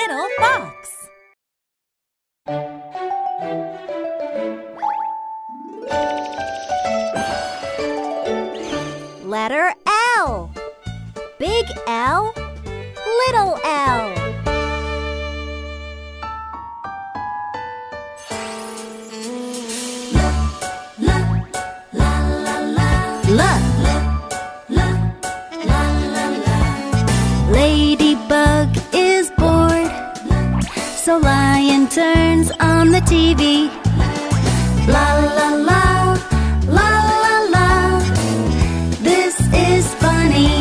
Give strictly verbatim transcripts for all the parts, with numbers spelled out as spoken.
little fox. Letter L. Big L, little L. Ladybug is bored, so Lion turns on the T V. La la la, la la la, this is funny.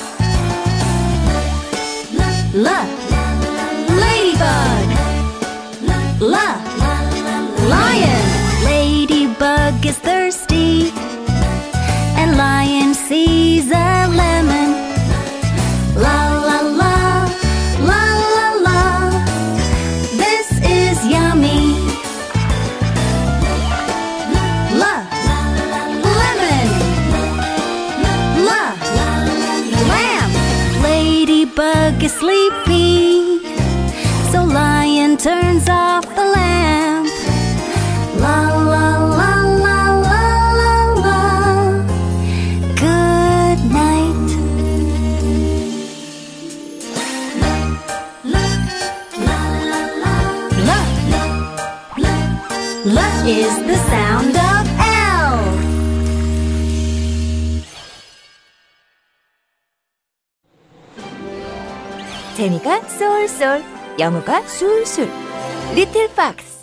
La, Ladybug. La, Lion. Ladybug is thirsty, and Lion sees a lemon. La la la, la la la, this is yummy. La, lemon. La, lamb. Ladybug is sleepy, so Lion turns off the lamp. La la la la la la la, good night. L is the sound of L. 재미가 쏠쏠, 영어가 술술. Little Fox.